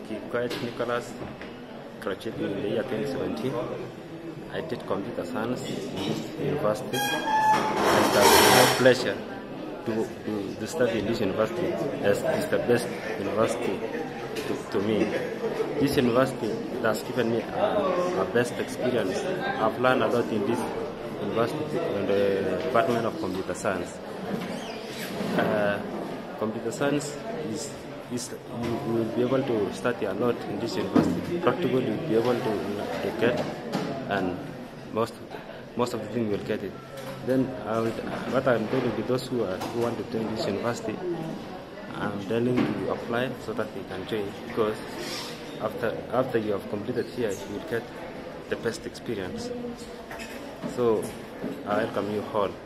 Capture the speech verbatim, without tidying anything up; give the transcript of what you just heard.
Quite Nicholas, graduated in the year twenty seventeen. I did computer science in this university, and it has been pleasure to, to, to study in this university, as it is the best university to, to me. This university has given me a, a best experience. I've learned a lot in this university in the Department of Computer Science. Uh, computer science is, is you will be able to study a lot in this university. Practically, you will be able to, to get, and most of the, most of the things you will get it. Then I will, what I'm telling to those who, are, who want to join this university, I'm telling you to apply so that they can join, because after after you have completed here, you will get the best experience. So I welcome you all.